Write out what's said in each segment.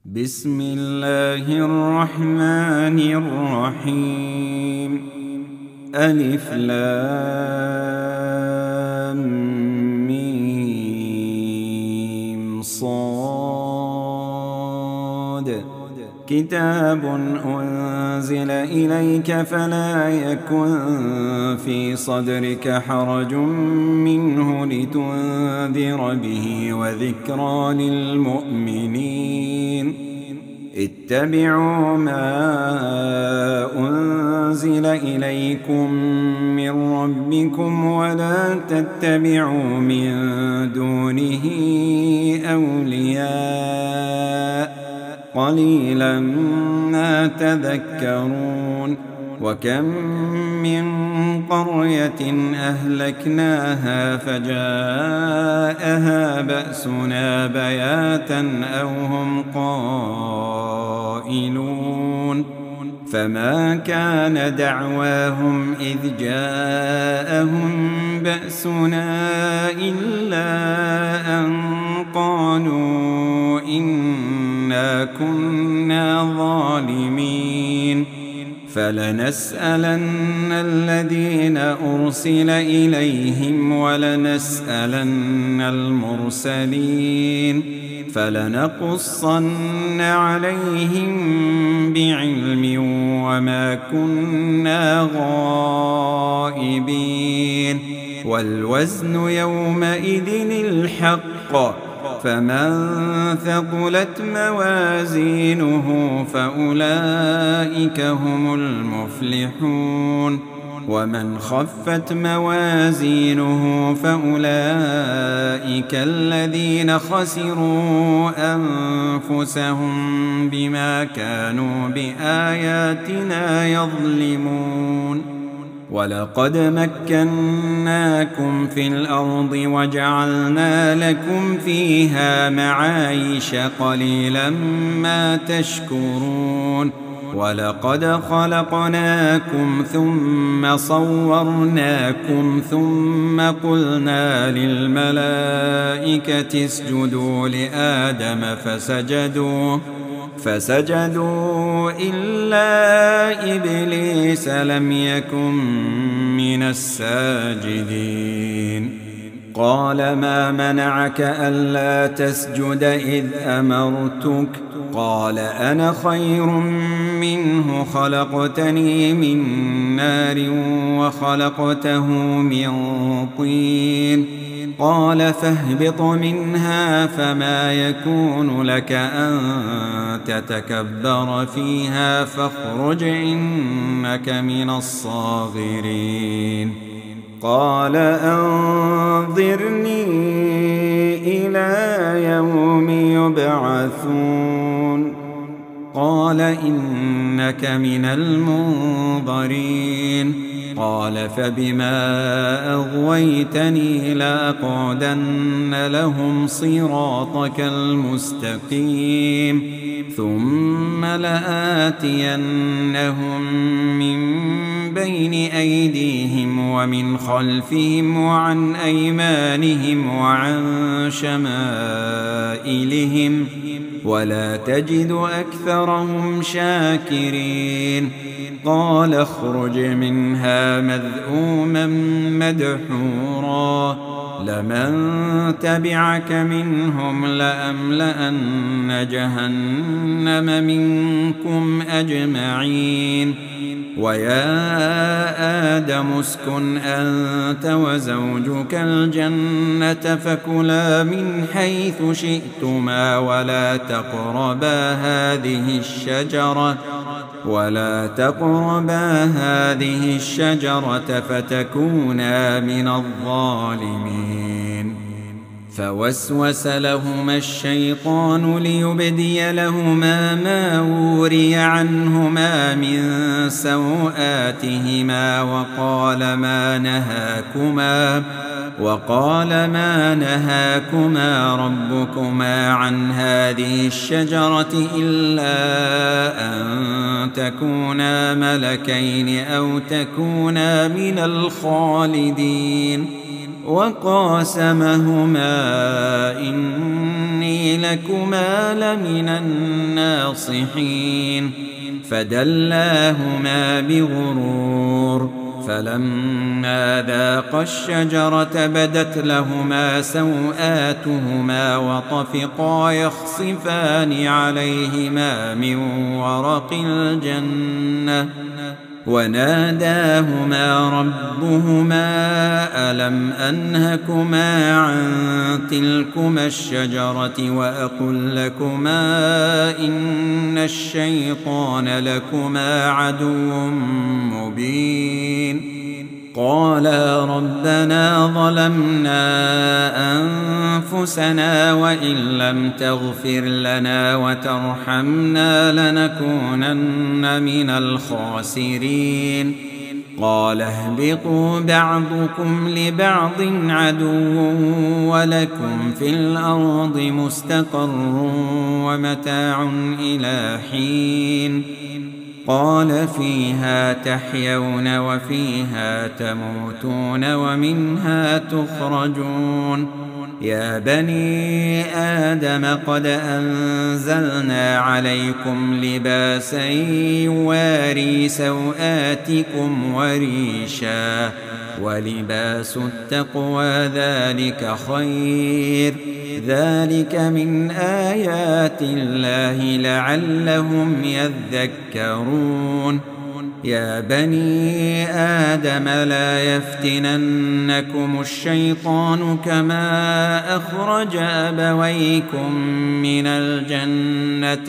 بسم الله الرحمن الرحيم. ألف لام ميم صاد. كتاب أنزل إليك فلا يكن في صدرك حرج منه لتنذر به وذكرى للمؤمنين. اتبعوا ما أنزل إليكم من ربكم ولا تتبعوا من دونه أولياء قليلا ما تذكرون. وكم من قرية أهلكناها فجاءها بأسنا بياتا أو هم قائلون. فما كان دعواهم إذ جاءهم بأسنا إلا أن قالوا إنا كنا ظالمين. فلنسألن الذين أرسل إليهم ولنسألن المرسلين. فلنقصن عليهم بعلم وما كنا غائبين. والوزن يومئذ الحق. فمن ثقلت موازينه فأولئك هم المفلحون. ومن خفت موازينه فأولئك الذين خسروا أنفسهم بما كانوا بآياتنا يظلمون. ولقد مكناكم في الأرض وجعلنا لكم فيها معايش قليلا ما تشكرون. ولقد خلقناكم ثم صورناكم ثم قلنا للملائكة اسجدوا لآدم فسجدوا إلا إبليس لم يكن من الساجدين. قال ما منعك ألا تسجد إذ أمرتك؟ قال أنا خير منه خلقتني من نار وخلقته من طين. قال فاهبط منها فما يكون لك أن تتكبر فيها فاخرج إنك من الصاغرين. قال أنظرني إلى يوم يبعثون. قال إنك من المنظرين. قال فبما أغويتني لأقعدن لهم صراطك المستقيم ثم لآتينهم من بين أيديهم ومن خلفهم وعن أيمانهم وعن شمائلهم ولا تجد أكثرهم شاكرين. قال اخرج منها مذءوما مدحورا لمن تبعك منهم لأملأن جهنم منكم أجمعين. ويا آدم اسكن أنت وزوجك الجنة فكلا من حيث شئتما ولا تقربا هذه الشجرة فتكونا من الظالمين. فوسوس لهما الشيطان ليبدي لهما ما وري عنهما من سوآتهما وقال ما نهاكما ربكما عن هذه الشجرة إلا أن تكونا ملكين أو تكونا من الخالدين. وقاسمهما إني لكما لمن الناصحين فدلاهما بغرور فلما ذاقا الشجرة بدت لهما سوآتهما وطفقا يخصفان عليهما من ورق الجنة وناداهما ربهما ألم أنهكما عن تلكما الشجرة وأقل لكما إن الشيطان لكما عدو مبين قالا ربنا ظلمنا أنفسنا وإن لم تغفر لنا وترحمنا لنكونن من الخاسرين قال اهبطوا بعضكم لبعض عدو ولكم في الأرض مستقر ومتاع إلى حين قال فيها تحيون وفيها تموتون ومنها تخرجون يا بني آدم قد أنزلنا عليكم لباسا يواري سوآتكم وريشا ولباس التقوى ذلك خير ذلك من آيات الله لعلهم يذكرون يا بني آدم لا يفتننكم الشيطان كما أخرج أبويكم من الجنة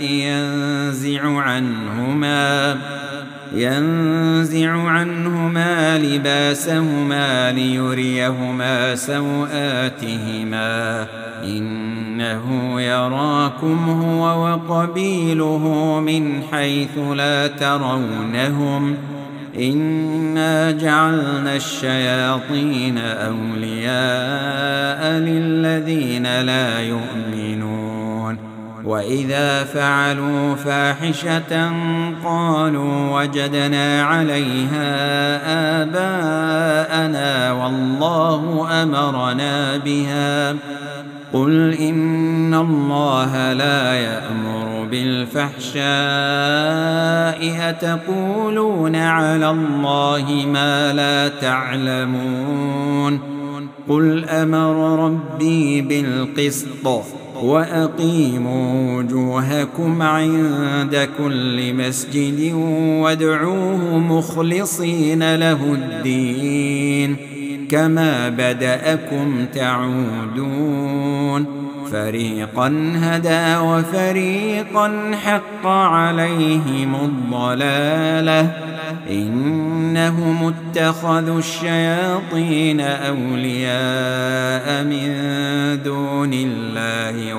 ينزع عنهما لباسهما ليريهما سوآتهما إنه يراكم هو وقبيله من حيث لا ترونهم إنا جعلنا الشياطين أولياء للذين لا يؤمنون وإذا فعلوا فاحشة قالوا وجدنا عليها آباءنا والله أمرنا بها قل إن الله لا يأمر بالفحشاء أتقولون على الله ما لا تعلمون قل أمر ربي بالقسط وأقيموا وجوهكم عند كل مسجد وادعوه مخلصين له الدين كما بدأكم تعودون فريقا هدى وفريقا حق عليهم الضلالة إنهم اتخذوا الشياطين أولياء من دون الله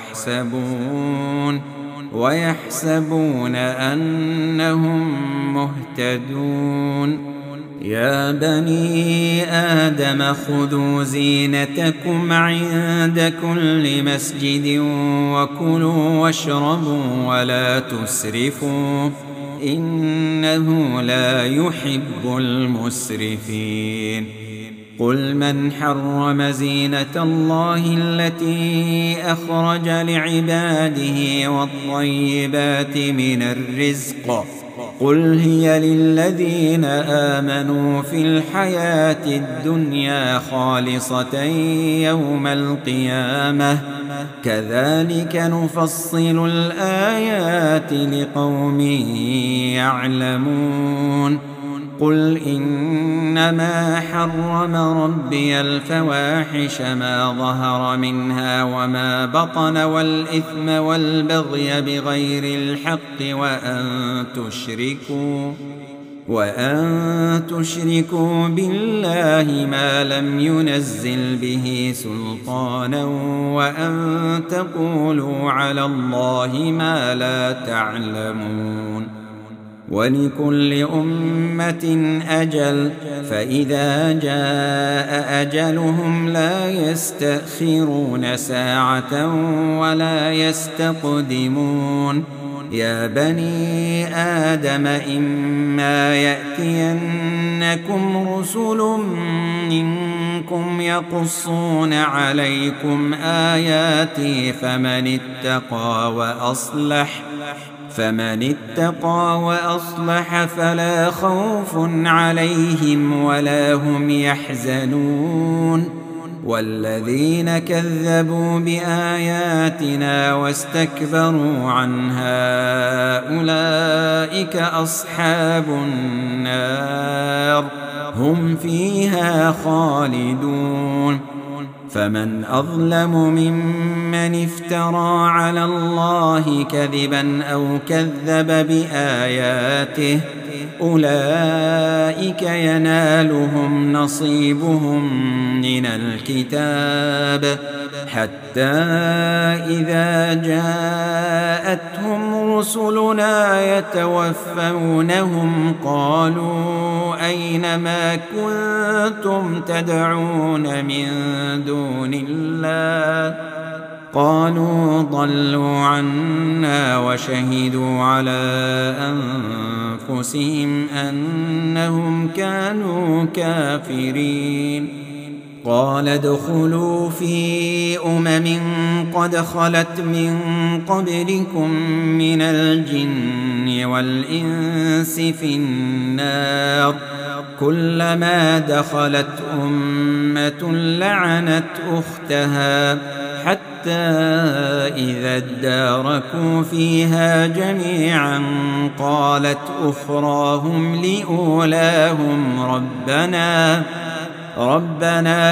ويحسبون أنهم مهتدون يا بني آدم خذوا زينتكم عند كل مسجد وكلوا واشربوا ولا تسرفوا إنه لا يحب المسرفين قل من حرم زينة الله التي أخرج لعباده والطيبات من الرزق قل هي للذين آمنوا في الحياة الدنيا خالصة يوم القيامة كذلك نفصل الآيات لقوم يعلمون قل إنما حرم ربي الفواحش ما ظهر منها وما بطن والإثم والبغي بغير الحق وأن تشركوا بالله ما لم ينزل به سلطانا وأن تقولوا على الله ما لا تعلمون ولكل أمة أجل فإذا جاء أجلهم لا يستأخرون ساعة ولا يستقدمون يا بني آدم إما يأتينكم رسل منكم منكم يقصون عليكم آياتي فمن اتقى وأصلح فلا خوف عليهم ولا هم يحزنون. والذين كذبوا بآياتنا واستكبروا عنها أولئك أصحاب النار هم فيها خالدون. فمن أظلم ممن افترى على الله كذبا أو كذب بآياته أولئك ينالهم نصيبهم من الكتاب حتى إذا جاءتهم رسلنا يتوفونهم قالوا أين ما كنتم تدعون من دون الله قالوا ضلوا عنا وشهدوا على أنفسهم أنهم كانوا كافرين. قال ادخلوا في قد خلت من قبلكم من الجن والإنس في النار كلما دخلت أمة لعنت أختها حتى إذا اداركوا فيها جميعا قالت أخراهم لأولاهم ربنا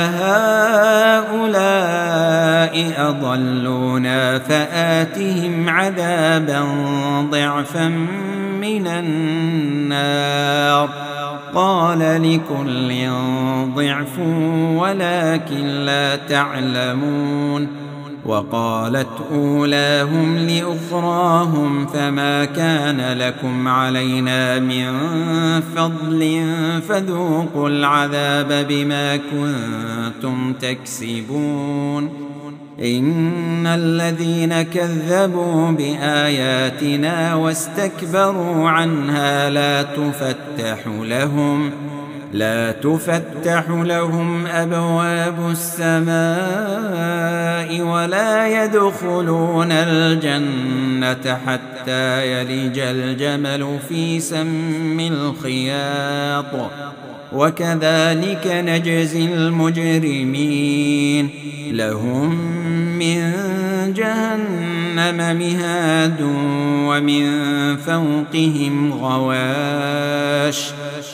هؤلاء أضلونا فآتهم عذابا ضعفا من النار قال لكل ضعف ولكن لا تعلمون. وقالت أولاهم لأخراهم فما كان لكم علينا من فضل فذوقوا العذاب بما كنتم تكسبون. إن الذين كذبوا بآياتنا واستكبروا عنها لا تفتح لهم أبواب السماء ولا يدخلون الجنة حتى يلج الجمل في سم الخياط وكذلك نجزي المجرمين. لهم من جهنم مهاد ومن فوقهم غواش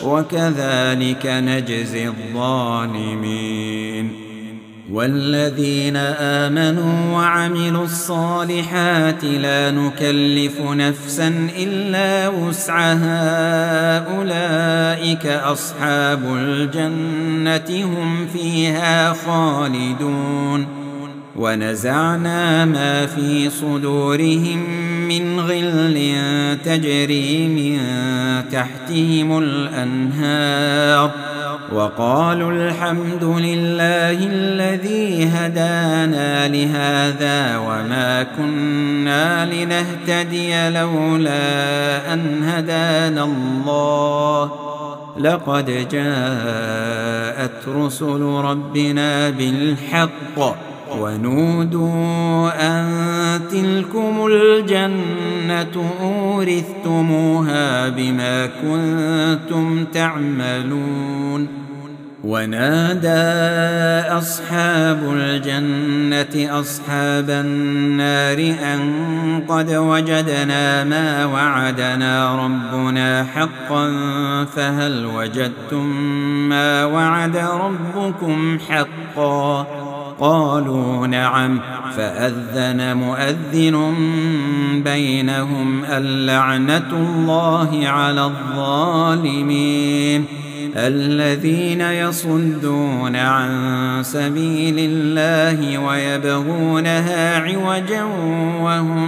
وكذلك نجزي الظالمين. والذين آمنوا وعملوا الصالحات لا نكلف نفسا إلا وسعها أولئك أصحاب الجنة هم فيها خالدون. ونزعنا ما في صدورهم من غل تجري من تحتهم الأنهار وقالوا الحمد لله الذي هدانا لهذا وما كنا لنهتدي لولا أن هدانا الله لقد جاءت رسل ربنا بالحق ونودوا أن تلكم الجنة أورثتموها بما كنتم تعملون. ونادى أصحاب الجنة أصحاب النار أن قد وجدنا ما وعدنا ربنا حقا فهل وجدتم ما وعد ربكم حقا قالوا نعم فأذن مؤذن بينهم اللعنة الله على الظالمين الذين يصدون عن سبيل الله ويبغونها عوجا وهم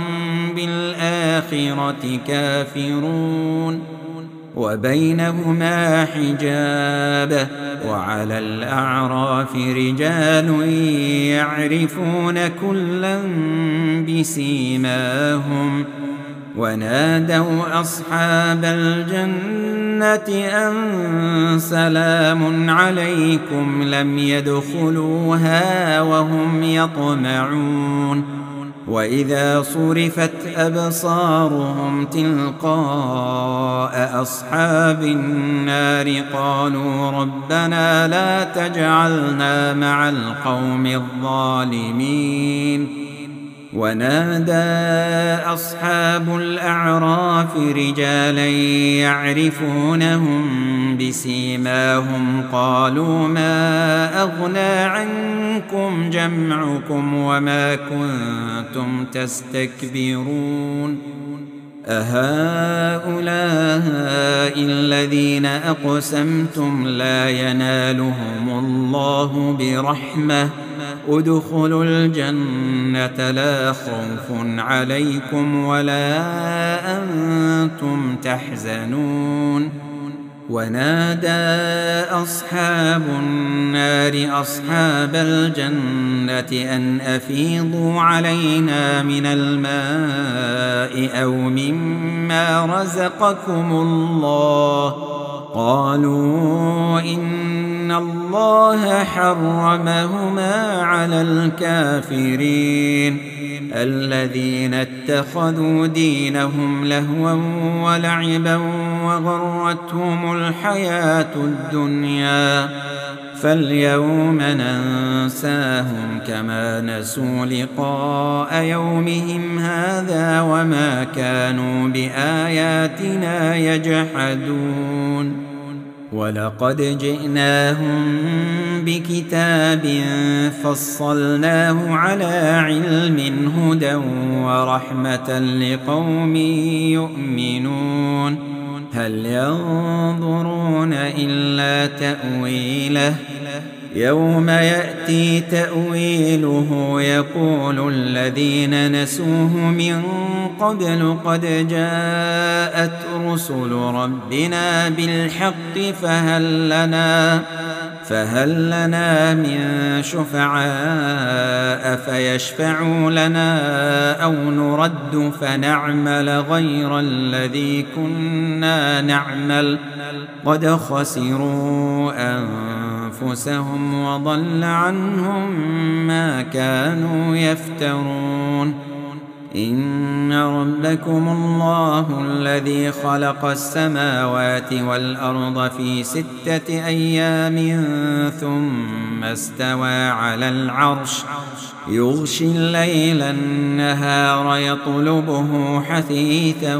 بالآخرة كافرون. وبينهما حجاب وعلى الأعراف رجال يعرفون كلا بسيماهم ونادوا أصحاب الجنة أن سلام عليكم لم يدخلوها وهم يطمعون وإذا صرفت أبصارهم تلقاء أصحاب النار قالوا ربنا لا تجعلنا مع القوم الظالمين ونادى أصحاب الأعراف رجالا يعرفونهم بسيماهم قالوا ما أغنى عنكم جمعكم وما كنتم تستكبرون أهؤلاء الذين أقسمتم لا ينالهم الله برحمة ادخلوا الجنة لا خوف عليكم ولا أنتم تحزنون ونادى أصحاب النار أصحاب الجنة أن أفيضوا علينا من الماء أو مما رزقكم الله قالوا إن الله حرمهما على الكافرين الذين اتخذوا دينهم لهوا ولعبا وغرتهم الحياة الدنيا فاليوم ننساهم كما نسوا لقاء يومهم هذا وما كانوا بآياتنا يجحدون ولقد جئناهم بكتاب فصلناه على علم هدى ورحمة لقوم يؤمنون هل ينظرون إلا تأويله يوم يأتي تأويله يقول الذين نسوه من قبل قد جاءت رسل ربنا بالحق فهل لنا من شفعاء فيشفعوا لنا أو نرد فنعمل غير الذي كنا نعمل قد خسروا أنفسهم وضل عنهم ما كانوا يفترون إن ربكم الله الذي خلق السماوات والأرض في 6 أيام ثم استوى على العرش يغشي الليل النهار يطلبه حثيثا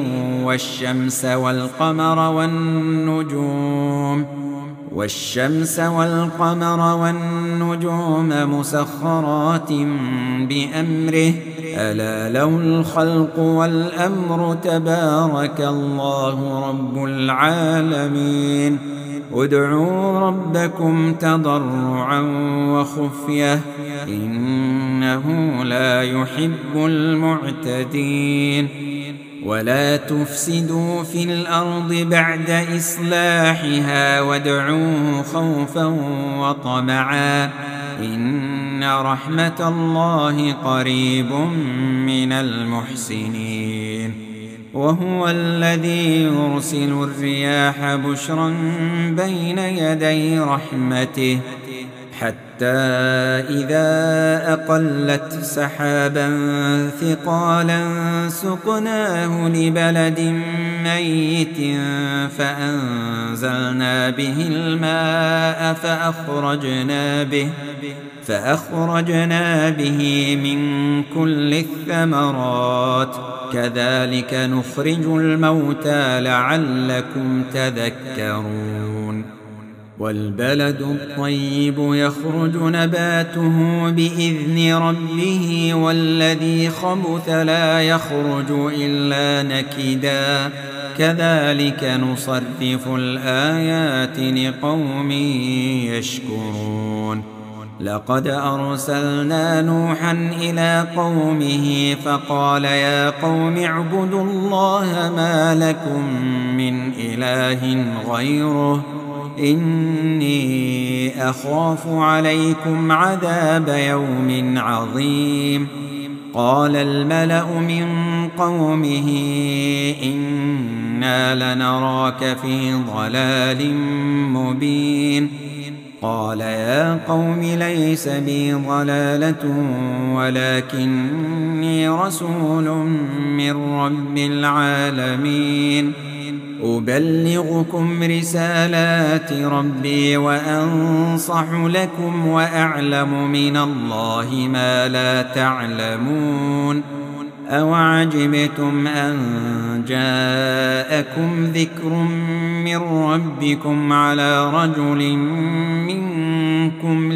والشمس والقمر والنجوم مسخرات بأمره ألا له الخلق والأمر تبارك الله رب العالمين ادعوا ربكم تضرعا وخفية إنه لا يحب المعتدين ولا تفسدوا في الأرض بعد إصلاحها وادعوه خوفا وطمعا إن رحمة الله قريب من المحسنين وهو الذي يرسل الرياح بشرا بين يدي رحمته حتى إذا أقلت سحابا ثقالا سقناه لبلد ميت فأنزلنا به الماء فأخرجنا به من كل الثمرات كذلك نخرج الموتى لعلكم تذكرون والبلد الطيب يخرج نباته بإذن ربه والذي خبث لا يخرج إلا نكدا كذلك نصرف الآيات لقوم يشكرون لقد أرسلنا نوحا إلى قومه فقال يا قوم اعبدوا الله ما لكم من إله غيره إني أخاف عليكم عذاب يوم عظيم قال الملأ من قومه إنا لنراك في ضلال مبين قال يا قوم ليس بي ضلالة ولكني رسول من رب العالمين أبلغكم رسالات ربي وأنصح لكم وأعلم من الله ما لا تعلمون أوعجبتم أن جاءكم ذكر من ربكم على رجل منكم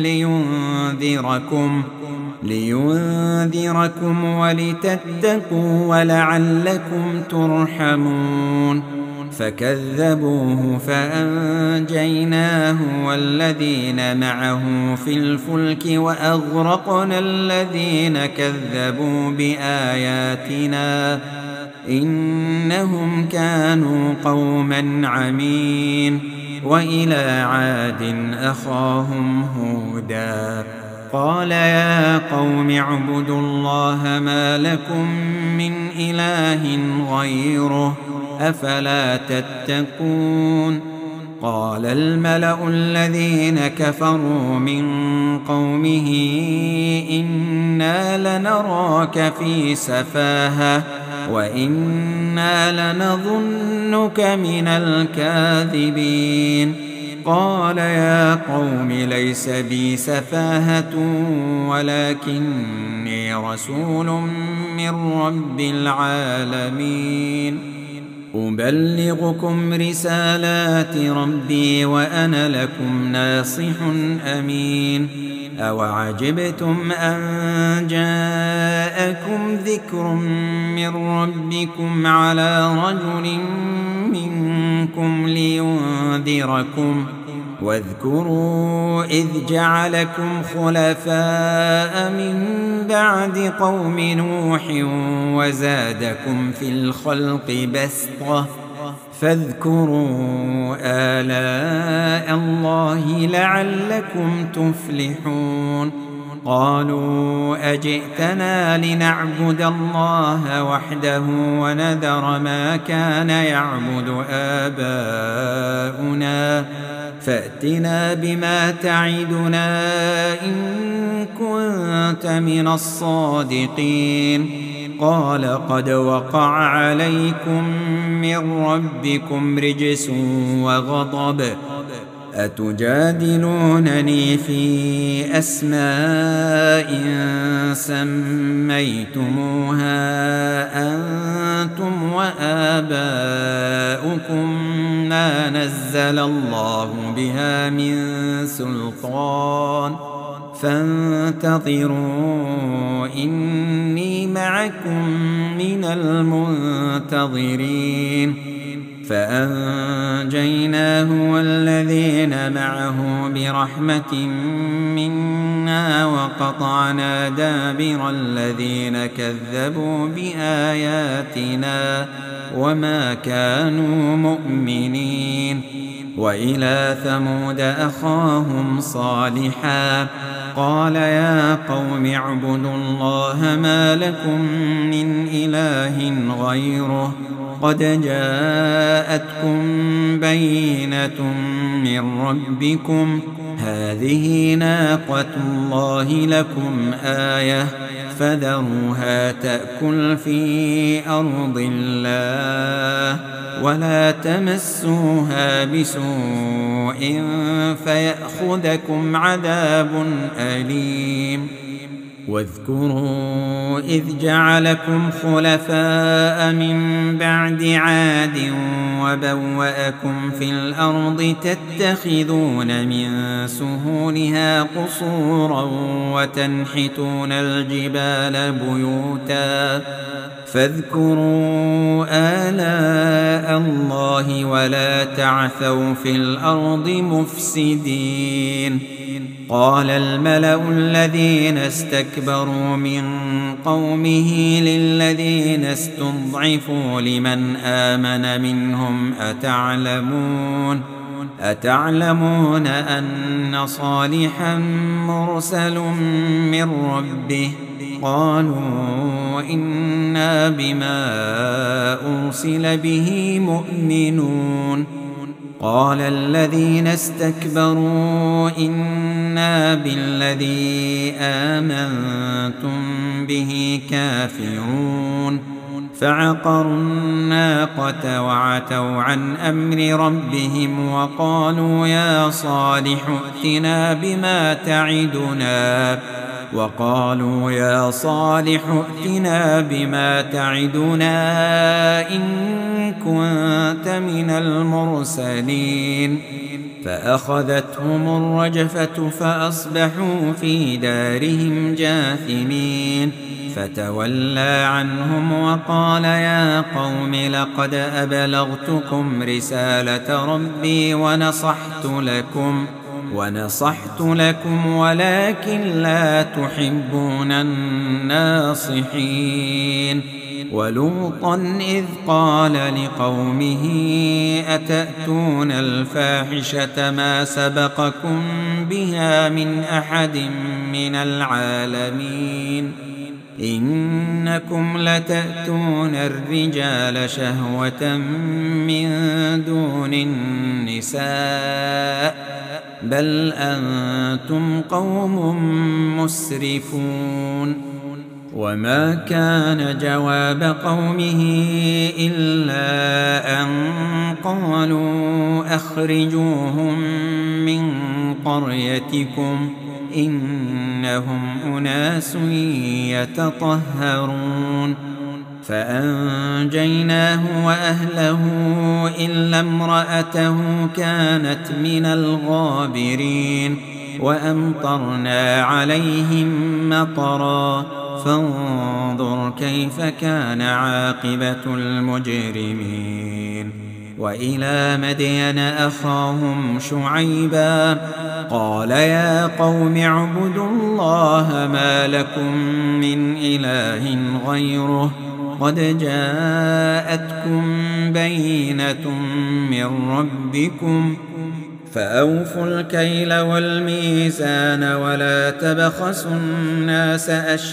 لينذركم ولتتقوا ولعلكم ترحمون فكذبوه فأنجيناه والذين معه في الفلك وأغرقنا الذين كذبوا بآياتنا إنهم كانوا قوما عمين وإلى عاد أخاهم هودا قال يا قوم اعبدوا الله ما لكم من إله غيره أفلا تتقون قال الملأ الذين كفروا من قومه إنا لنراك في سفاهة وإنا لنظنك من الكاذبين قال يا قوم ليس بي سفاهة ولكني رسول من رب العالمين أبلغكم رسالات ربي وأنا لكم ناصح أمين أوعجبتم أن جاءكم ذكر من ربكم على رجل منكم لينذركم واذكروا إذ جعلكم خلفاء من بعد قوم نوح وزادكم في الخلق بسطة فاذكروا آلاء الله لعلكم تفلحون قالوا أجئتنا لنعبد الله وحده ونذر ما كان يعبد آباؤنا فأتنا بما تعدنا إن كنت من الصادقين قال قد وقع عليكم من ربكم رجس وغضب أتجادلونني في أسماء سميتموها أنتم وآباؤكم ما نزل الله بها من سلطان فانتظروا إني معكم من المنتظرين فأنجيناه والذين معه برحمة منا وقطعنا دابر الذين كذبوا بآياتنا وما كانوا مؤمنين وإلى ثمود أخاهم صالحا قال يا قوم اعبدوا الله ما لكم من إله غيره قد جاءتكم بينة من ربكم هذه ناقة الله لكم آية فذروها تأكل في أرض الله ولا تمسوها بسوء فيأخذكم عذاب أليم واذكروا إذ جعلكم خلفاء من بعد عاد وبوأكم في الأرض تتخذون من سهولها قصورا وتنحتون الجبال بيوتا فاذكروا آلاء الله ولا تعثوا في الأرض مفسدين قال الملأ الذين استكبروا من قومه للذين استضعفوا لمن آمن منهم أتعلمون أن صالحا مرسل من ربه قالوا إنا بما أرسل به مؤمنون. قال الذين استكبروا إنا بالذي آمنتم به كافرون. فعقروا الناقة وعتوا عن أمر ربهم وقالوا يا صالح ائتنا بما تعدنا إن كنت من المرسلين. فأخذتهم الرجفة فأصبحوا في دارهم جاثمين. فتولى عنهم وقال يا قوم لقد أبلغتكم رسالة ربي ونصحت لكم ولكن لا تحبون الناصحين. ولوطا إذ قال لقومه أتأتون الفاحشة ما سبقكم بها من أحد من العالمين إنكم لتأتون الرجال شهوة من دون النساء بل أنتم قوم مسرفون. وما كان جواب قومه إلا أن قالوا أخرجوهم من قريتكم إنهم أناس يتطهرون. فأنجيناه وأهله إلا امرأته كانت من الغابرين. وأمطرنا عليهم مطرا فانظر كيف كان عاقبة المجرمين. وإلى مدين أخاهم شعيبا قال يا قوم اعبدوا الله ما لكم من إله غيره قد جاءتكم بينة من ربكم فأوفوا الكيل والميزان ولا تبخسوا الناس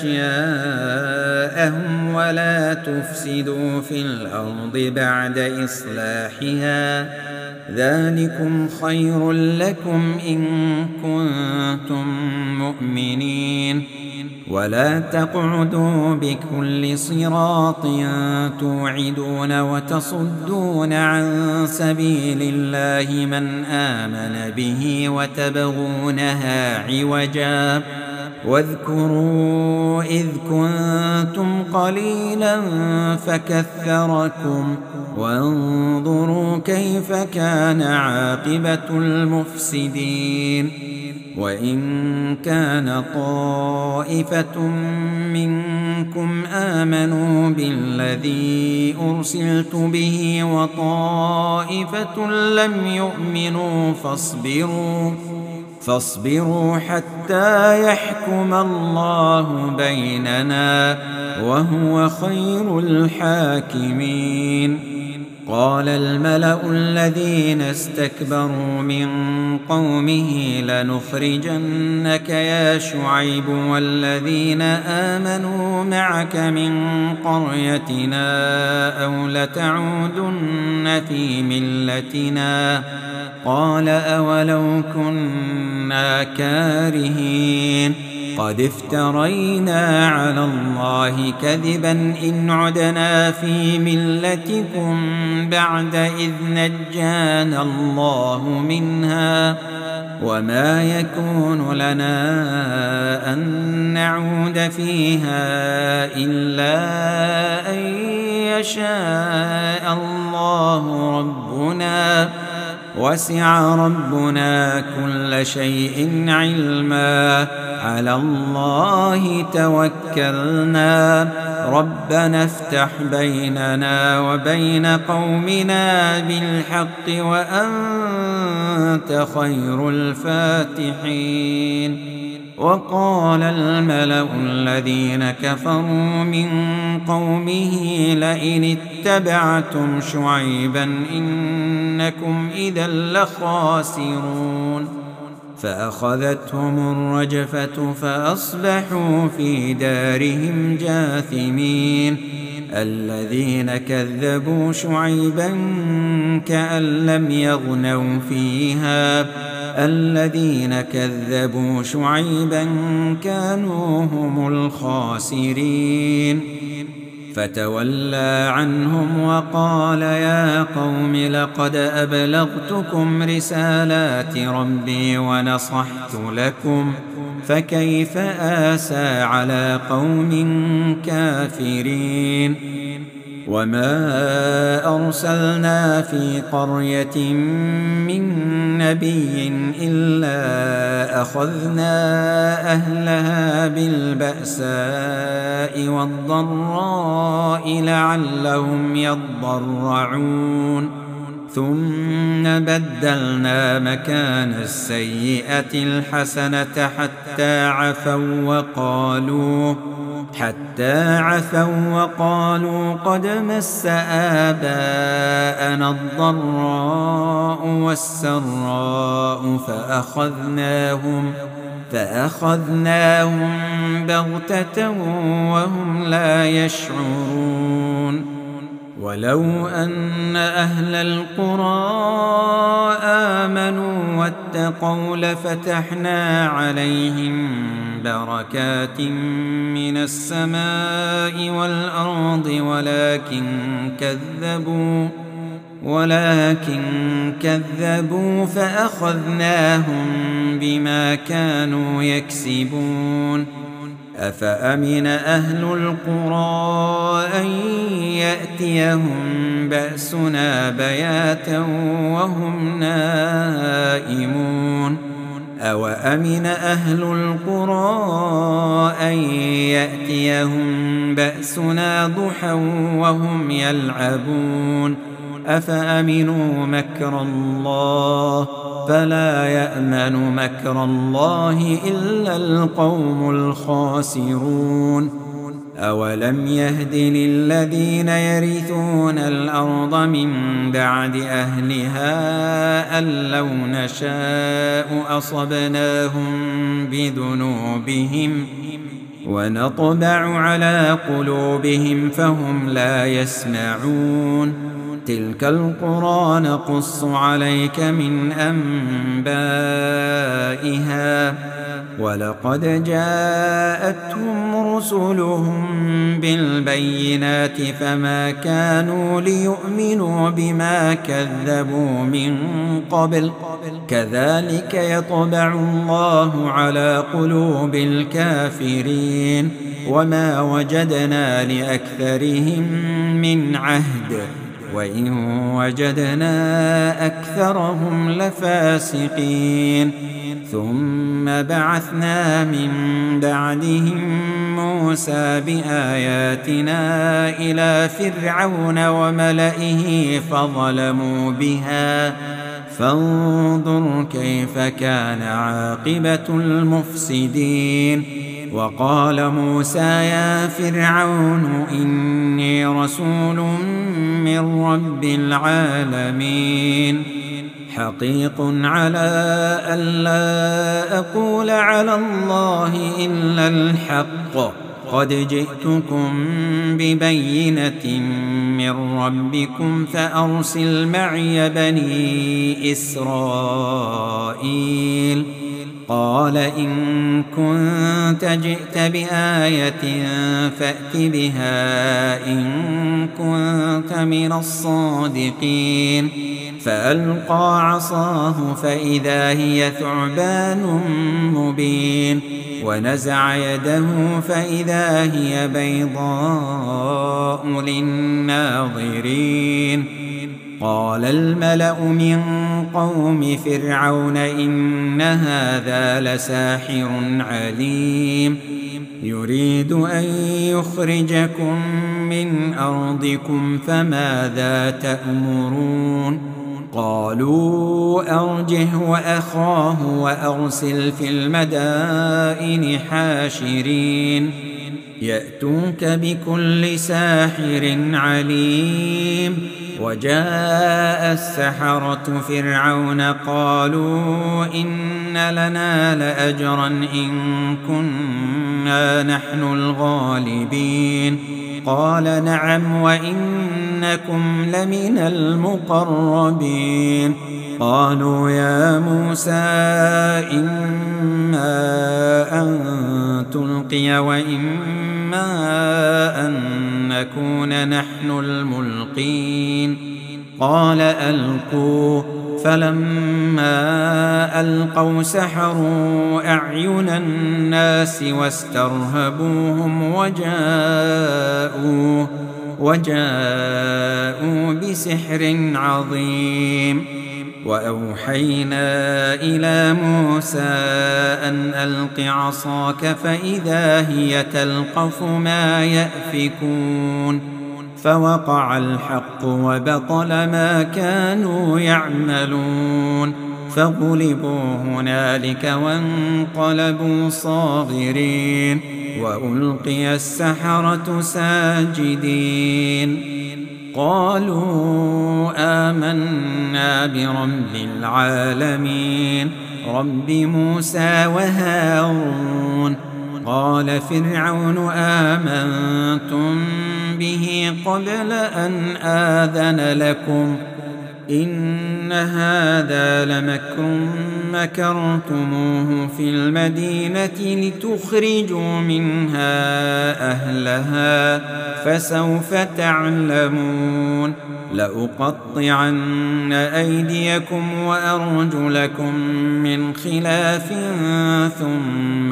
أشياءهم ولا تفسدوا في الأرض بعد إصلاحها ذلكم خير لكم إن كنتم مؤمنين. ولا تقعدوا بكل صراط توعدون وتصدون عن سبيل الله من آمن به وتبغونها عوجا واذكروا إذ كنتم قليلا فكثركم وانظروا كيف كان عاقبة المفسدين. وإن كان طائفة منكم آمنوا بالذي أرسلت به وطائفة لم يؤمنوا فاصبروا حتى يحكم الله بيننا وهو خير الحاكمين. قال الملأ الذين استكبروا من قومه لنخرجنك يا شعيب والذين آمنوا معك من قريتنا أو لتعودن في ملتنا قال أولو كنا كارهين قد افترينا على الله كذبا إن عدنا في ملتكم بعد إذ نجانا الله منها وما يكون لنا أن نعود فيها إلا أن يشاء الله ربنا وسع ربنا كل شيء علما على الله توكلنا ربنا افتح بيننا وبين قومنا بالحق وأنت خير الفاتحين. وقال الملأ الذين كفروا من قومه لئن اتبعتم شعيبا إنكم إذا لخاسرون. فأخذتهم الرجفة فأصبحوا في دارهم جاثمين. الذين كذبوا شعيبا كأن لم يغنوا فيها، الذين كذبوا شعيبا كانوا هم الخاسرين. فتولى عنهم وقال يا قوم لقد أبلغتكم رسالات ربي ونصحت لكم، فكيف آسى على قوم كافرين. وما أرسلنا في قرية من نبي إلا أخذنا أهلها بالبأساء والضراء لعلهم يضرعون، ثم بدلنا مكان السيئة الحسنة حتى عفوا وقالوا قد مس آباءنا الضراء والسراء فأخذناهم بغتة وهم لا يشعرون. ولو أن أهل القرى آمنوا واتقوا لفتحنا عليهم بركات من السماء والأرض ولكن كذبوا فأخذناهم بما كانوا يكسبون. أفأمن أهل القرى أن يأتيهم بأسنا بياتا وهم نائمون، أوأمن أهل القرى أن يأتيهم بأسنا ضحى وهم يلعبون. أفأمنوا مكر الله فلا يأمن مكر الله إلا القوم الخاسرون. أولم يهد للذين يرثون الأرض من بعد أهلها أن لو نشاء أصبناهم بذنوبهم ونطبع على قلوبهم فهم لا يسمعون. تلك القرى نقص عليك من أنبائها، ولقد جاءتهم رسلهم بالبينات فما كانوا ليؤمنوا بما كذبوا من قبل، كذلك يطبع الله على قلوب الكافرين. وما وجدنا لأكثرهم من عهد وإن وجدنا أكثرهم لفاسقين. ثم بعثنا من بعدهم موسى بآياتنا إلى فرعون وملئه فظلموا بها، فانظر كيف كان عاقبة المفسدين. وقال موسى يا فرعون إني رسول من رب العالمين، حقيق على ألا أقول على الله إلا الحق، قد جئتكم ببينة من ربكم فأرسل معي بني إسرائيل. قال إن كنت جئت بآية فأت بها إن كنت من الصادقين. فألقى عصاه فإذا هي ثعبان مبين، ونزع يده فإذا هي بيضاء للناظرين. قال الملأ من قوم فرعون إن هذا لساحر عليم، يريد أن يخرجكم من أرضكم فماذا تأمرون؟ قالوا أرجه وأخاه وأرسل في المدائن حاشرين يأتوك بكل ساحر عليم. وجاء السحرة فرعون قالوا إن لنا لأجرا إن كنا نحن الغالبين قال نعم وإنكم لمن المقربين قالوا يا موسى إما أن تلقي وإما أن نكون نحن الملقين قال ألقوا فلما ألقوا سحروا أعين الناس واسترهبوهم وجاءوا بسحر عظيم وأوحينا إلى موسى أن ألق عصاك فإذا هي تلقف ما يأفكون فوقع الحق وبطل ما كانوا يعملون فغلبوا هنالك وانقلبوا صاغرين وألقي السحرة ساجدين قالوا آمنا برب العالمين رب موسى وهارون قال فرعون آمنتم به قبل أن آذن لكم إن هذا لمكر مكرتموه في المدينة لتخرجوا منها أهلها فسوف تعلمون لأقطعن أيديكم وأرجلكم من خلاف ثم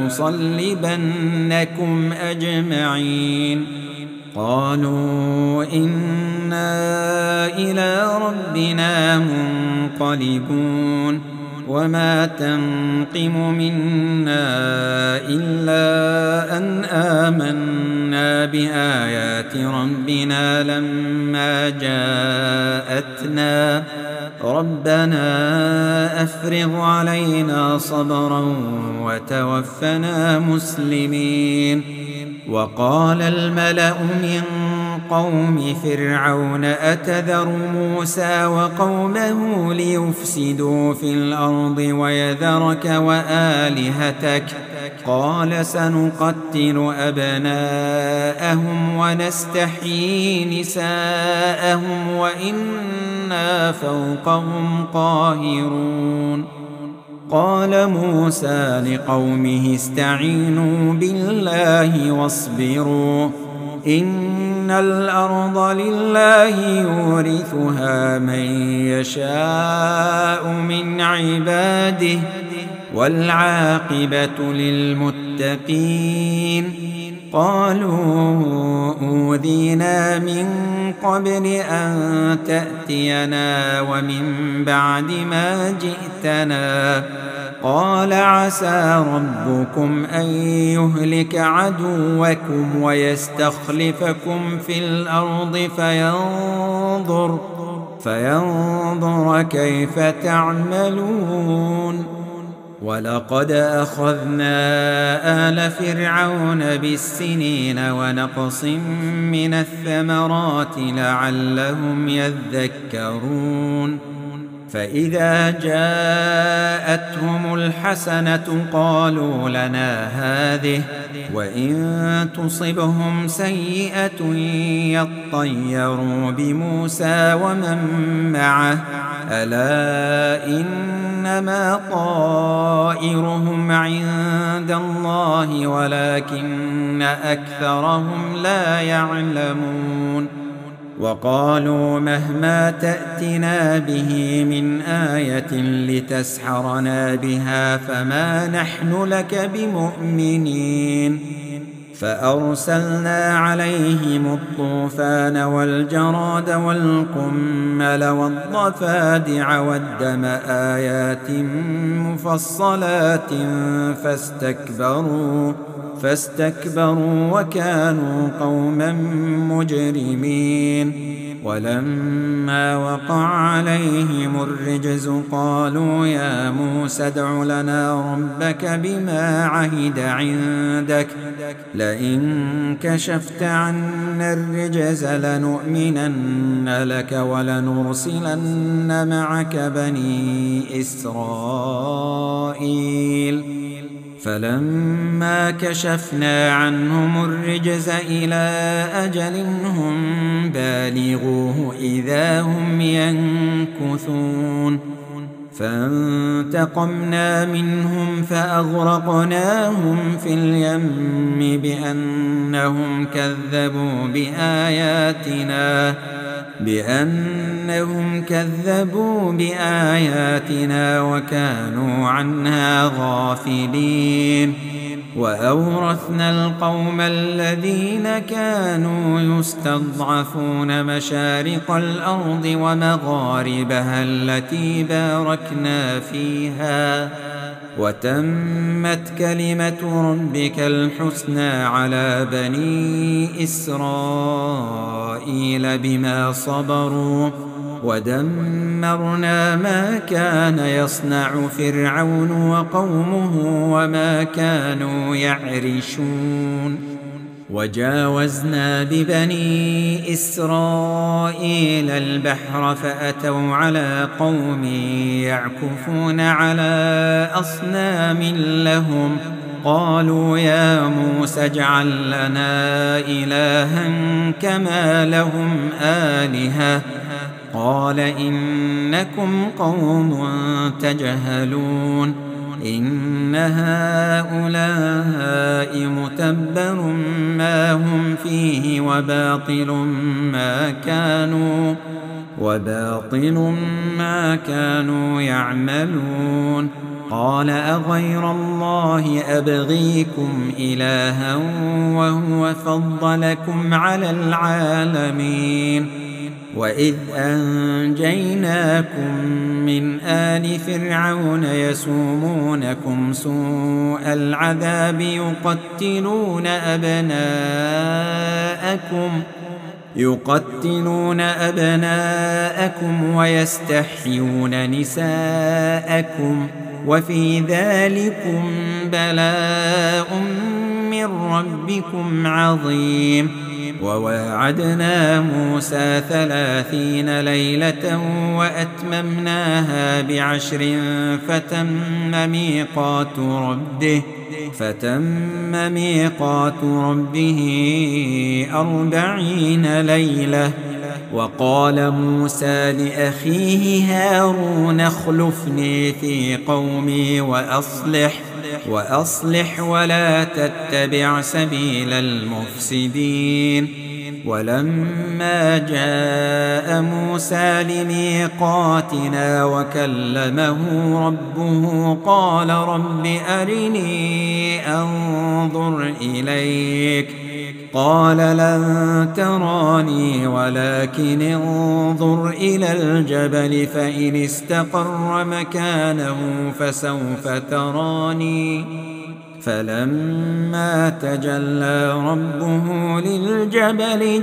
لأصلبنكم أجمعين قالوا إنا إلى ربنا منقلبون وما تنقم منا إلا أن آمنا بآيات ربنا لما جاءتنا ربنا أفرغ علينا صبرا وتوفنا مسلمين وقال الملأ من قوم فرعون أتذر موسى وقومه ليفسدوا في الأرض ويذرك وآلهتك قال سنقتل أبناءهم ونستحيي نساءهم وإنا فوقهم قاهرون قال موسى لقومه استعينوا بالله واصبروا إن الأرض لله يورثها من يشاء من عباده والعاقبة للمتقين قالوا أوذينا من قبل أن تأتينا ومن بعد ما جئتنا قال عسى ربكم أن يهلك عدوكم ويستخلفكم في الأرض فينظر كيف تعملون ولقد أخذنا آل فرعون بالسنين ونقص من الثمرات لعلهم يذكرون فإذا جاءتهم الحسنة قالوا لنا هذه وإن تصبهم سيئة يطيروا بموسى ومن معه ألا إنما طائرهم عند الله ولكن أكثرهم لا يعلمون وقالوا مهما تأتنا به من آية لتسحرنا بها فما نحن لك بمؤمنين فأرسلنا عليهم الطوفان والجراد والقمل والضفادع والدم آيات مفصلات فاستكبروا وكانوا قوما مجرمين. ولما وقع عليهم الرجز قالوا يا موسى ادع لنا ربك بما عهد عندك لئن كشفت عنا الرجز لنؤمنن لك ولنرسلن معك بني إسرائيل. فلما كشفنا عنهم الرجز إلى أجل هم بالغوه إذا هم ينكثون. فانتقمنا منهم فأغرقناهم في اليم بأنهم كذبوا بآياتنا وكانوا عنها غافلين. وأورثنا القوم الذين كانوا يستضعفون مشارق الأرض ومغاربها التي باركنا فيها وتمت كلمة ربك الحسنى على بني إسرائيل بما صبروا ودمرنا ما كان يصنع فرعون وقومه وما كانوا يعرشون. وجاوزنا ببني إسرائيل البحر فأتوا على قوم يعكفون على أصنام لهم قالوا يا موسى اجعل لنا إلها كما لهم آلهة قال إنكم قوم تجهلون. إن هؤلاء متبر ما هم فيه وباطل ما كانوا يعملون. قال أغير الله أبغيكم إلها وهو فضلكم على العالمين. وإذ أنجيناكم من آل فرعون يسومونكم سوء العذاب يقتلون أبناءكم ويستحيون نساءكم وفي ذلكم بلاء من ربكم عظيم. وواعدنا موسى 30 ليلة وأتممناها ب10 فتم ميقات ربه 40 ليلة. وقال موسى لأخيه هارون اخلفني في قومي وأصلح ولا تتبع سبيل المفسدين. ولما جاء موسى لميقاتنا وكلمه ربه قال رب أرني أنظر إليك قال لن تراني ولكن انظر إلى الجبل فإن استقر مكانه فسوف تراني. فلما تجلى ربه للجبل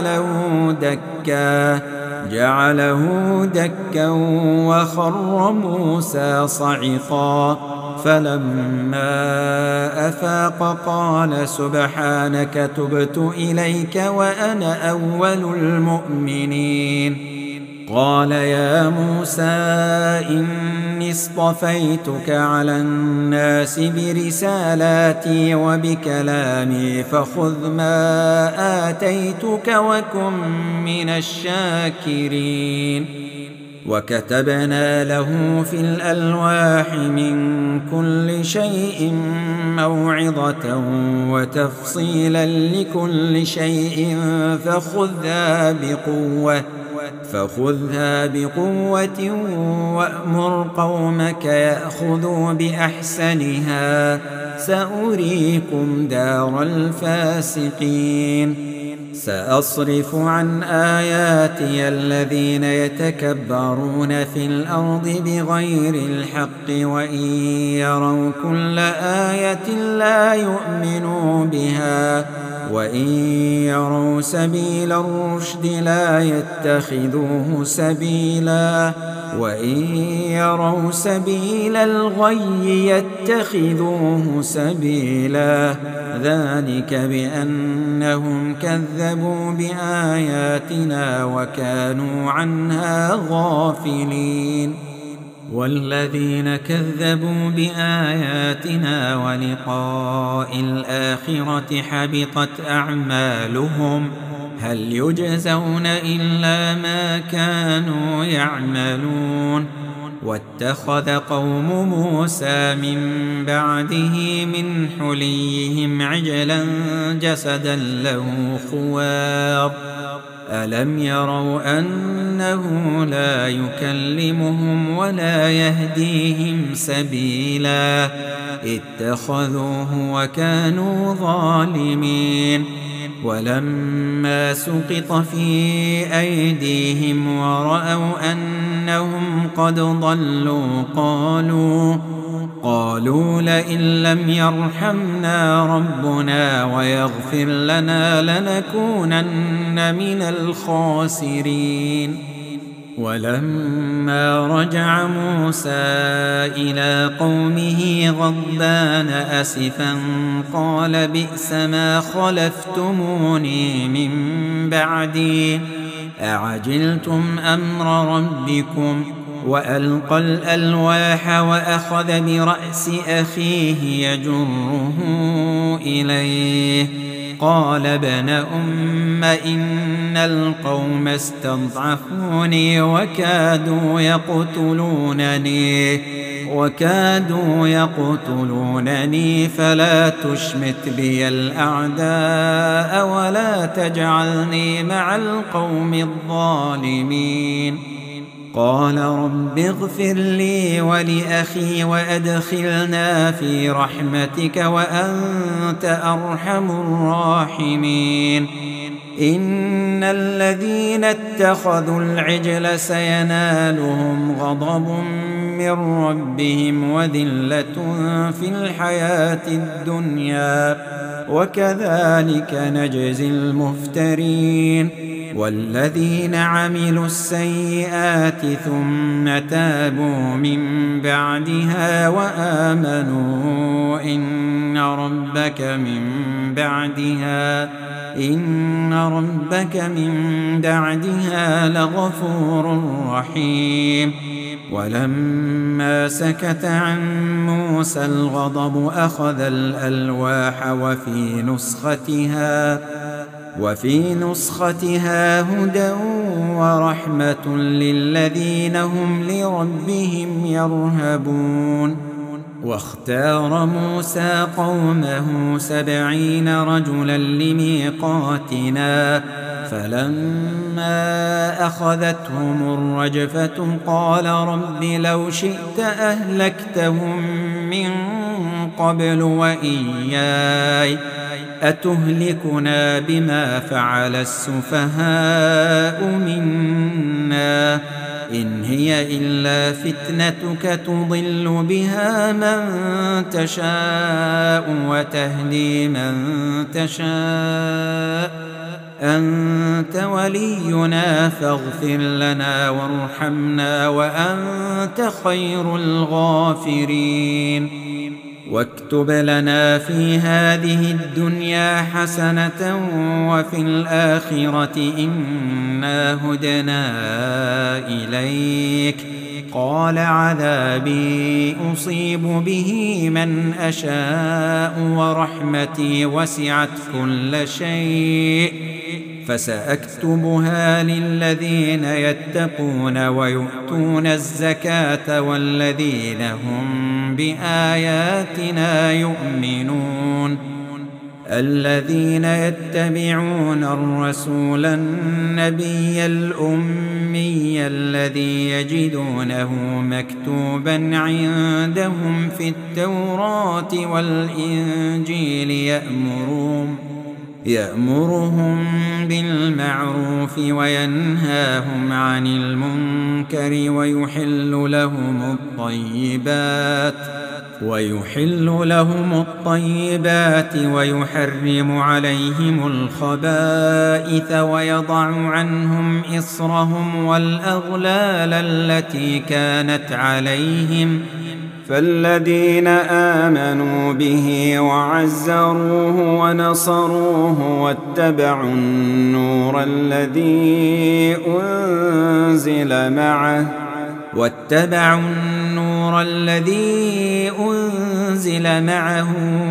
جعله دكا وخر موسى صعقا. فلما أفاق قال سبحانك تبت إليك وأنا أول المؤمنين. قال يا موسى إني اصطفيتك على الناس برسالاتي وبكلامي فخذ ما آتيتك وكن من الشاكرين. وكتبنا له في الألواح من كل شيء موعظة وتفصيلا لكل شيء فخذها بقوة وأمر قومك يأخذوا بأحسنها سأريكم دار الفاسقين. سأصرف عن آياتي الذين يتكبرون في الأرض بغير الحق وإن يروا كل آية لا يؤمنوا بها وإن يروا سبيل الرشد لا يتخذوه سبيلا وإن يروا سبيل الغي يتخذوه سبيلا ذلك بأنهم كذبوا بآياتنا وكانوا عنها غافلين والذين كذبوا بآياتنا ولقاء الآخرة حبطت أعمالهم هل يجزون إلا ما كانوا يعملون واتخذ قوم موسى من بعده من حليهم عجلا جسدا له خوار ألم يروا أنه لا يكلمهم ولا يهديهم سبيلا اتخذوه وكانوا ظالمين ولما سقط في أيديهم ورأوا أنهم قد ضلوا قالوا لئن لم يرحمنا ربنا ويغفر لنا لنكونن من الخاسرين ولما رجع موسى إلى قومه غضبان أسفا قال بئس ما خلفتموني من بعدي أعجلتم أمر ربكم وألقى الألواح وأخذ برأس أخيه يجره إليه قال ابن أم إن القوم استضعفوني وكادوا يقتلونني فلا تشمت بي الأعداء ولا تجعلني مع القوم الظالمين قال رب اغفر لي ولأخي وأدخلنا في رحمتك وأنت أرحم الراحمين إن الذين اتخذوا العجل سينالهم غضب من ربهم وذلة في الحياة الدنيا وكذلك نجزي المفترين والذين عملوا السيئات ثم تابوا من بعدها وآمنوا إن ربك من بعدها لغفور رحيم ولما سكت عن موسى الغضب أخذ الألواح وفي نسختها هدى ورحمة للذين هم لربهم يرهبون واختار موسى قومه 70 رجلا لميقاتنا فلما أخذتهم الرجفة قال رب لو شئت أهلكتهم من قبل وإياي أتهلكنا بما فعل السفهاء منا إن هي إلا فتنتك تضل بها من تشاء وتهدي من تشاء أنت ولينا فاغفر لنا وارحمنا وأنت خير الغافرين واكتب لنا في هذه الدنيا حسنة وفي الآخرة إنا هدنا إليك قال عذابي أصيب به من أشاء ورحمتي وسعت كل شيء فسأكتبها للذين يتقون ويؤتون الزكاة والذين هم بآياتنا يؤمنون الذين يتبعون الرسول النبي الأمي الذي يجدونه مكتوبا عندهم في التوراة والإنجيل يأمرهم بالمعروف وينهاهم عن المنكر ويحل لهم الطيبات ويحرم عليهم الخبائث ويضع عنهم إصرهم والأغلال التي كانت عليهم فالذين آمنوا به وعزروه ونصروه واتبعوا النور الذي أنزل معه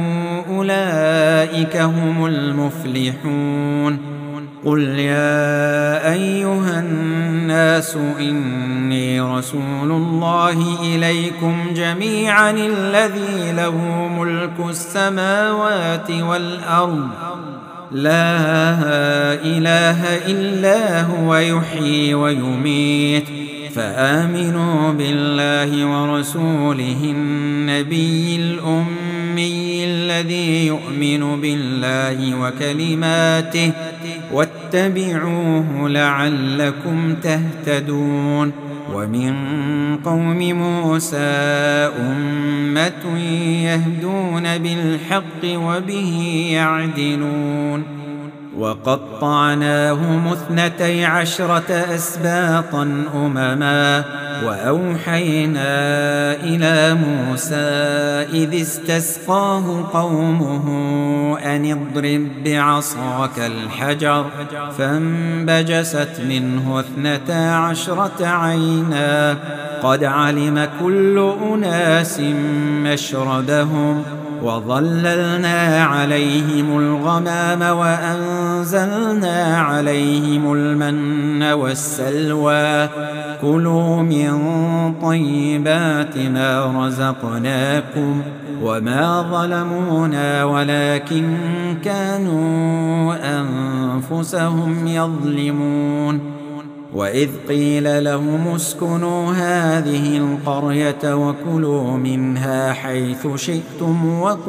أولئك هم المفلحون. قل يا أيها الناس إني رسول الله إليكم جميعا الذي له ملك السماوات والأرض لا إله إلا هو يحيي ويميت فآمنوا بالله ورسوله النبي الأمي الذي يؤمن بالله وكلماته واتبعوه لعلكم تهتدون. ومن قوم موسى أمة يهدون بالحق وبه يعدلون. وقطعناهم 12 أسباطا أمما وأوحينا إلى موسى إذ استسقاه قومه أن اضرب بعصاك الحجر فانبجست منه 12 عينا قد علم كل أناس مشربهم وظللنا عليهم الغمام وأنزلنا عليهم المن والسلوى كلوا من طيبات ما رزقناكم وما ظلمونا ولكن كانوا أنفسهم يظلمون. وإذ قيل لهم اسكنوا هذه القرية وكلوا منها حيث شئتم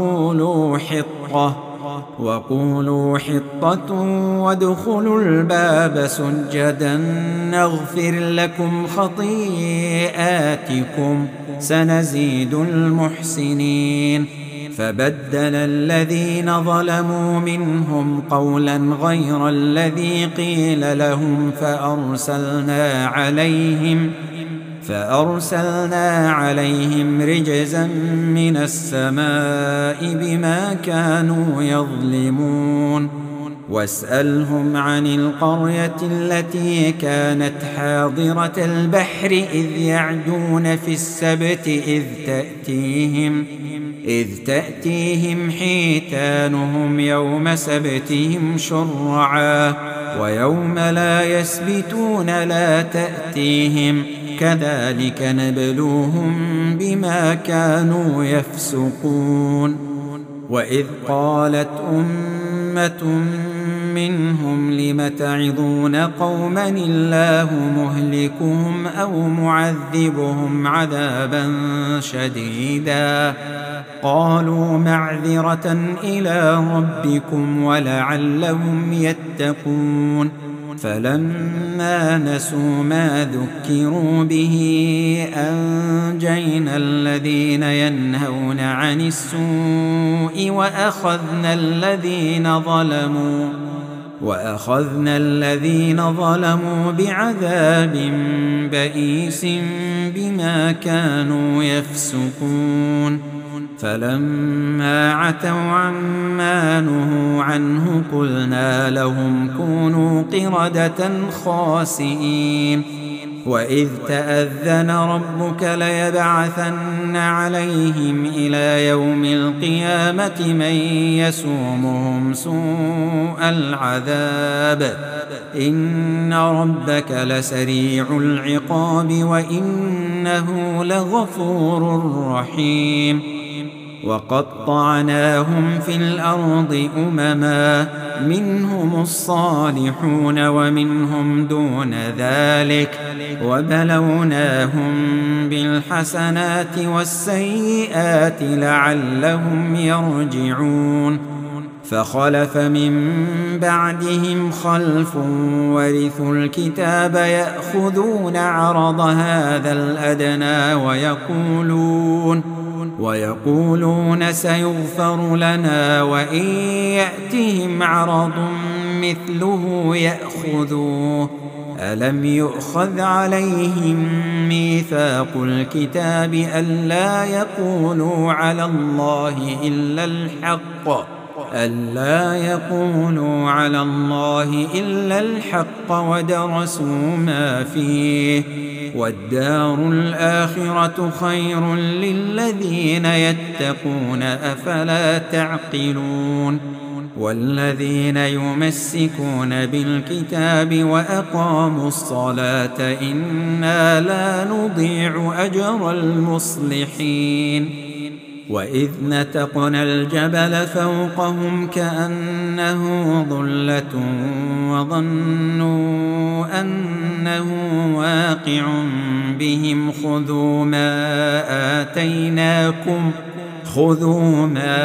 وقولوا حطة وادخلوا الباب سجدا نغفر لكم خطيئاتكم سنزيد المحسنين. فبدل الذين ظلموا منهم قولا غير الذي قيل لهم فأرسلنا عليهم رجزا من السماء بما كانوا يظلمون. واسألهم عن القرية التي كانت حاضرة البحر إذ يعدون في السبت إذ تأتيهم حيتانهم يوم سبتهم شرعا ويوم لا يسبتون لا تأتيهم كذلك نبلوهم بما كانوا يفسقون. وإذ قالت أمة منهم لم تعظون قوما الله مهلكهم أو معذبهم عذابا شديدا قالوا معذرة إلى ربكم ولعلهم يتقون. فلما نسوا ما ذكروا به أنجينا الذين ينهون عن السوء وأخذنا الذين ظلموا بعذاب بئيس بما كانوا يفسقون. فلما عتوا عما نهوا عنه قلنا لهم كونوا قردة خاسئين. وإذ تأذن ربك ليبعثن عليهم إلى يوم القيامة من يسومهم سوء العذاب إن ربك لسريع العقاب وإنه لغفور رحيم. وقطعناهم في الأرض أمما منهم الصالحون ومنهم دون ذلك وبلوناهم بالحسنات والسيئات لعلهم يرجعون. فخلف من بعدهم خلف ورثوا الكتاب يأخذون عرض هذا الأدنى ويقولون سيغفر لنا وإن يأتهم عرض مثله يأخذوه ألم يؤخذ عليهم ميثاق الكتاب ألا يقولوا على الله إلا الحق ودرسوا ما فيه والدار الآخرة خير للذين يتقون أفلا تعقلون والذين يمسكون بالكتاب وأقاموا الصلاة إنا لا نضيع أجر المصلحين وإذ نتقنا الجبل فوقهم كأنه ظلة وظنوا أنه واقع بهم خذوا ما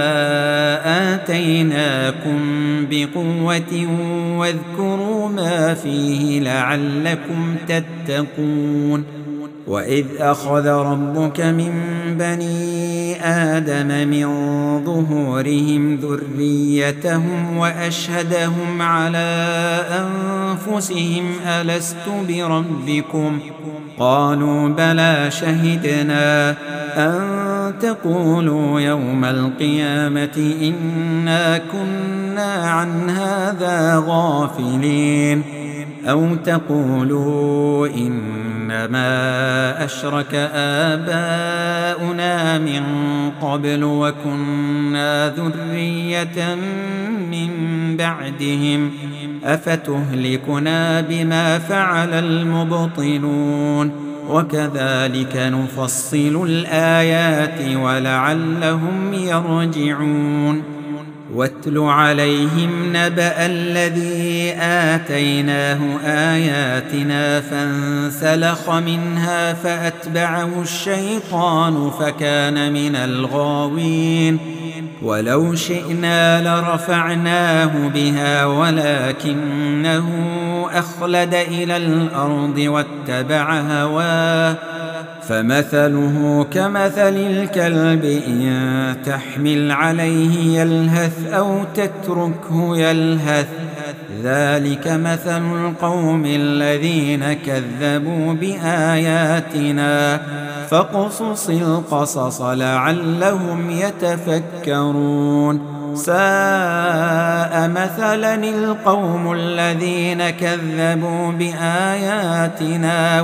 آتيناكم بقوة واذكروا ما فيه لعلكم تتقون وإذ أخذ ربك من بني آدم من ظهورهم ذريتهم وأشهدهم على أنفسهم ألست بربكم قالوا بلى شهدنا أن تقولوا يوم القيامة إنا كنا عن هذا غافلين أو تقولوا إنما أشرك آباؤنا من قبل وكنا ذرية من بعدهم أفتهلكنا بما فعل المبطلون وكذلك نفصل الآيات ولعلهم يرجعون واتل عليهم نبأ الذي آتيناه آياتنا فانسلخ منها فأتبعه الشيطان فكان من الغاوين ولو شئنا لرفعناه بها ولكنه أخلد إلى الأرض واتبع هواه فمثله كمثل الكلب إن تحمل عليه يلهث أو تتركه يلهث ذلك مثل القوم الذين كذبوا بآياتنا فاقصص القصص لعلهم يتفكرون ساء مثلا القوم الذين كذبوا بآياتنا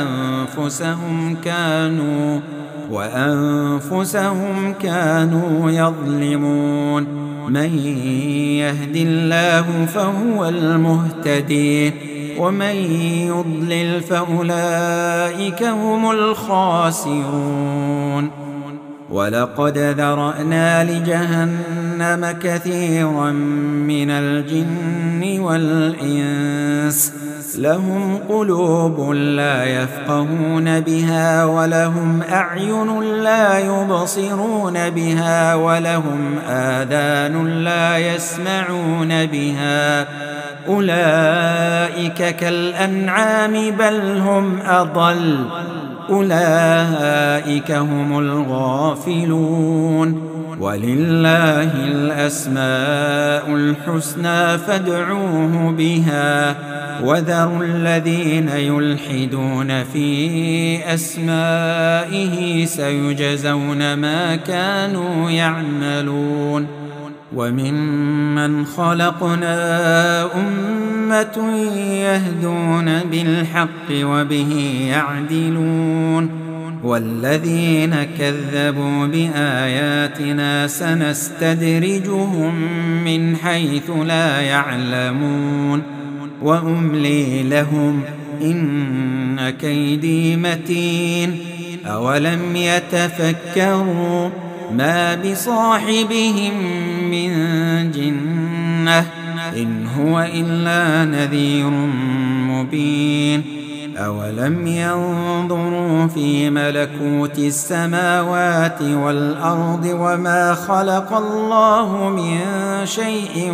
وأنفسهم كانوا يظلمون من يهد الله فهو المهتدي ومن يضلل فأولئك هم الخاسرون ولقد ذرأنا لجهنم كثيرا من الجن والإنس لهم قلوب لا يفقهون بها ولهم أعين لا يبصرون بها ولهم آذان لا يسمعون بها أولئك كالأنعام بل هم أضل أولئك هم الغافلون ولله الأسماء الحسنى فادعوه بها وذروا الذين يلحدون في أسمائه سيجزون ما كانوا يعملون وممن خلقنا أمة يهدون بالحق وبه يعدلون والذين كذبوا بآياتنا سنستدرجهم من حيث لا يعلمون وأملي لهم إن كيدي متين أولم يتفكروا ما بصاحبهم من جنة إن هو إلا نذير مبين أولم ينظروا في ملكوت السماوات والأرض وما خلق الله من شيء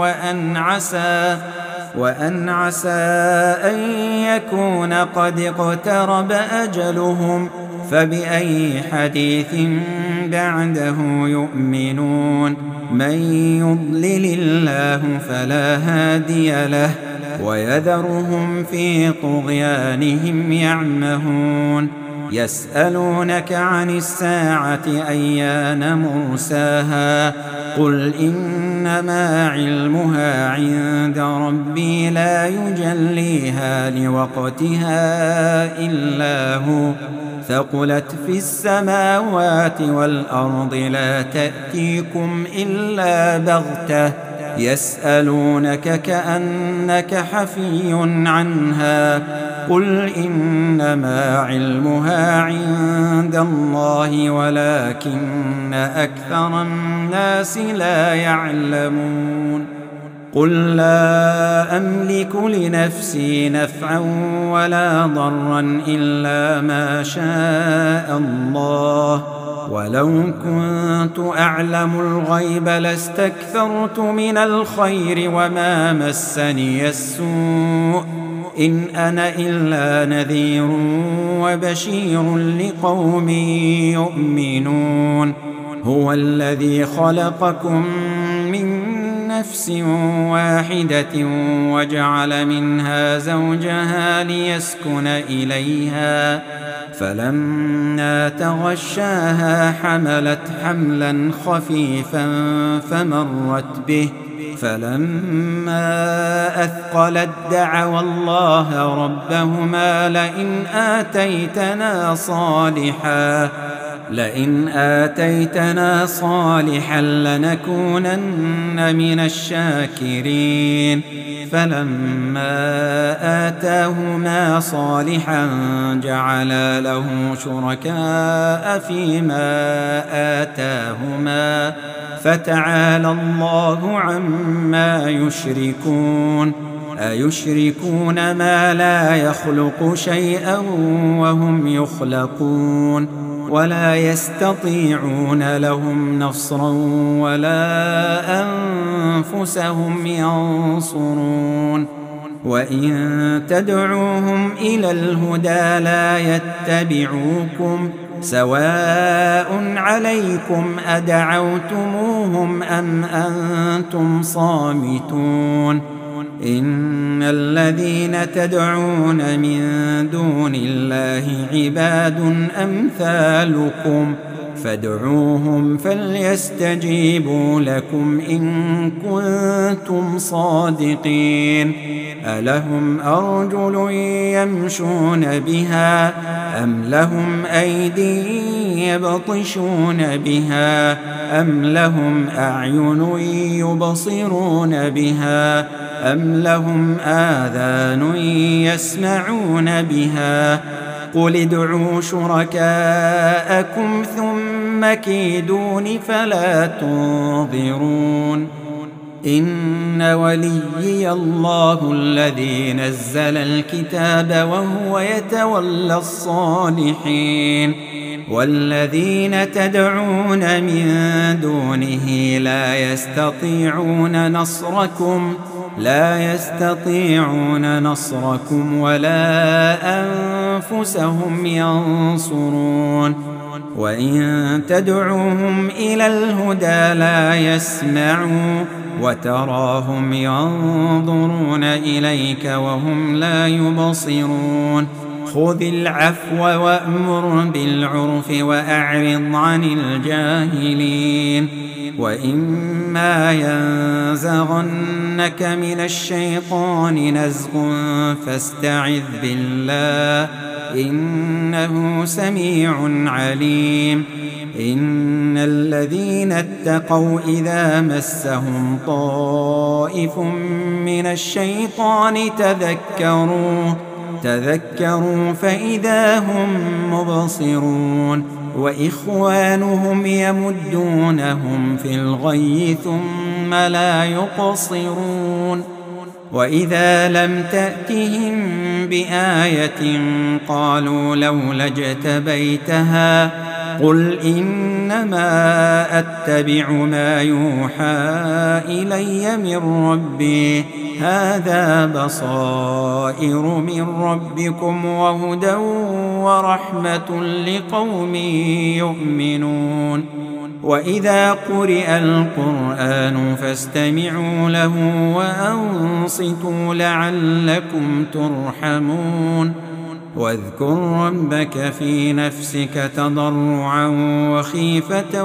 وأن عسى أن يكون قد اقترب أجلهم فبأي حديث بعده يؤمنون من يضلل الله فلا هادي له ويذرهم في طغيانهم يعمهون يسألونك عن الساعة أيان مرساها قل إنما علمها عند ربي لا يجليها لوقتها إلا هو ثقلت في السماوات والأرض لا تأتيكم إلا بغتة يسألونك كأنك حفي عنها قل إنما علمها عند الله ولكن أكثر الناس لا يعلمون قل لا أملك لنفسي نفعا ولا ضرا إلا ما شاء الله ولو كنت أعلم الغيب لاستكثرت من الخير وما مسني السوء إن أنا إلا نذير وبشير لقوم يؤمنون هو الذي خلقكم من نفس واحدة وجعل منها زوجها ليسكن إليها فلما تغشاها حملت حملا خفيفا فمرت به فلما أثقلت دعوا الله ربهما لئن آتيتنا صالحا لنكونن من الشاكرين فلما آتاهما صالحا جعلا له شركاء فيما آتاهما فتعالى الله عما يشركون أيشركون ما لا يخلق شيئا وهم يخلقون ولا يستطيعون لهم نصرا ولا أنفسهم ينصرون وإن تدعوهم إلى الهدى لا يتبعوكم سواء عليكم أدعوتموهم أم أنتم صامتون إن الذين تدعون من دون الله عباد أمثالكم فادعوهم فليستجيبوا لكم إن كنتم صادقين ألهم أرجل يمشون بها أم لهم أيدي يبطشون بها أم لهم أعين يبصرون بها أم لهم آذان يسمعون بها قل ادعوا شركاءكم ثم كيدون فلا تنظرون إن وليي الله الذي نزل الكتاب وهو يتولى الصالحين والذين تدعون من دونه لا يستطيعون نصركم ولا أنفسهم ينصرون وإن تدعوهم إلى الهدى لا يسمعوا وتراهم ينظرون إليك وهم لا يبصرون خذ العفو وأمر بالعرف وأعرض عن الجاهلين وإما ينزغنك من الشيطان نزغ فاستعذ بالله إنه سميع عليم إن الذين اتقوا إذا مسهم طائف من الشيطان تذكروا فإذا هم مبصرون وإخوانهم يمدونهم في الغي ثم لا يقصرون وإذا لم تأتهم بآية قالوا لولا اجتبيتها قل إنما أتبع ما يوحى إلي من ربي هذا بصائر من ربكم وهدى ورحمة لقوم يؤمنون وإذا قرئ القرآن فاستمعوا له وأنصتوا لعلكم ترحمون واذكر ربك في نفسك تضرعا وخيفة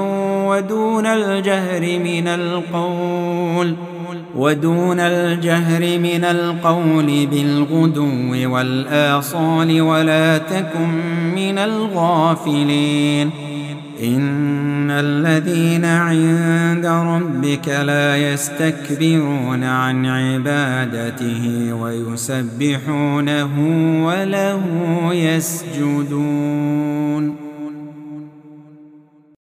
ودون الجهر من القول بالغدو والآصال ولا تكن من الغافلين إن الذين عند ربك لا يستكبرون عن عبادته ويسبحونه وله يسجدون